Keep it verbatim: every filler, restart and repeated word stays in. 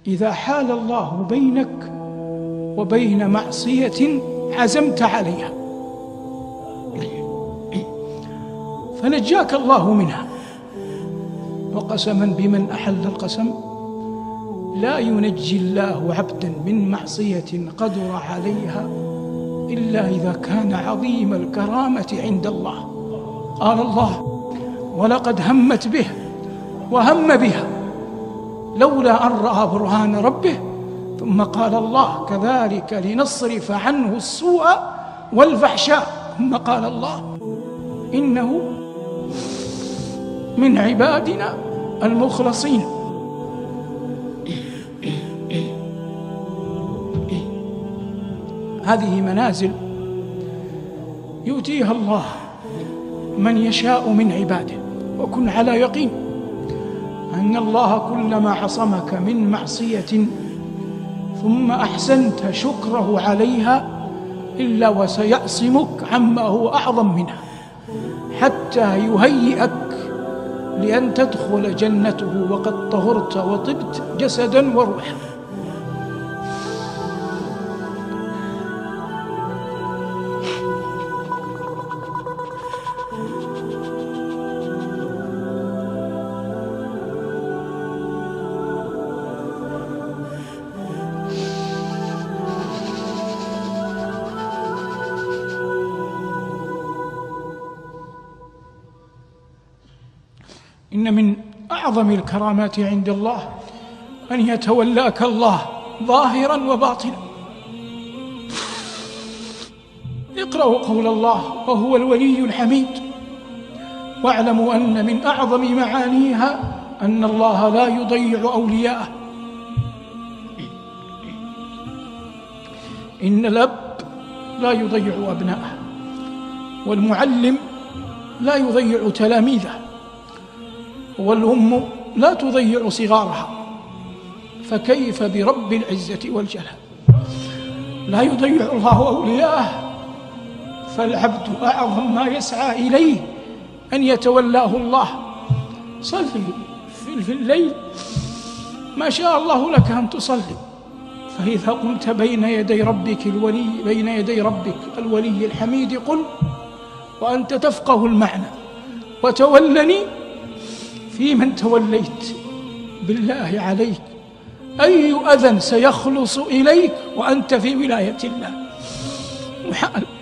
إذا حال الله بينك وبين معصية عزمت عليها فنجاك الله منها. وقسما بمن أحل القسم لا ينجي الله عبدا من معصية قدر عليها إلا إذا كان عظيم الكرامة عند الله. قال الله: ولقد همت به وهم بها لولا أن رأى برهان ربه. ثم قال الله: كذلك لنصرف عنه السوء والفحشاء. ثم قال الله: إنه من عبادنا المخلصين. هذه منازل يؤتيها الله من يشاء من عباده. وكن على يقين أن الله كلما عصمك من معصية ثم أحسنت شكره عليها إلا وسيعصمك عما هو أعظم منها، حتى يهيئك لأن تدخل جنته وقد طهرت وطبت جسدا وروحا. إن من أعظم الكرامات عند الله أن يتولاك الله ظاهرا وباطنا. اقرأوا قول الله: وهو الولي الحميد. واعلموا أن من أعظم معانيها أن الله لا يضيع أولياءه. إن الأب لا يضيع أبناءه، والمعلم لا يضيع تلاميذه، والأم لا تضيع صغارها، فكيف برب العزة والجلال؟ لا يضيع الله أولياءه، فالعبد أعظم ما يسعى إليه أن يتولاه الله. صلي في الليل ما شاء الله لك أن تصلي، فإذا قمت بين يدي ربك الولي بين يدي ربك الولي الحميد قل وأنت تفقه المعنى: وتولني في من توليت. بالله عليك أي أذى سيخلص إليك وأنت في ولاية الله؟ محال.